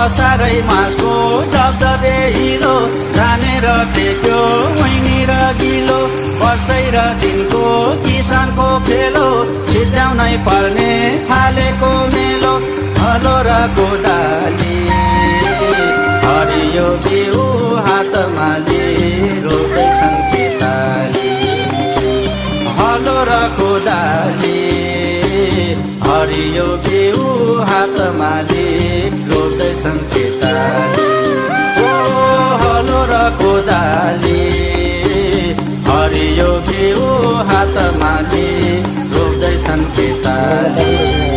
असारै मासको दबदबे हिलो जानेर टेक्यो मैनी र गिलो वर्षै र दिनको किसानको खेलो सिद्ध्याउनै पर्ने थालेको मेलो हलो र कोदाली हरियो बिउ हातमा लिई रोप्दैछन् खेताली हलो र कोदाली हरियो बिउ हातमा लिई रोप्दैछन् खेताली ओ हलो र कोदाली हरियो बिउ हातमा लिई रोप्दैछन् खेताली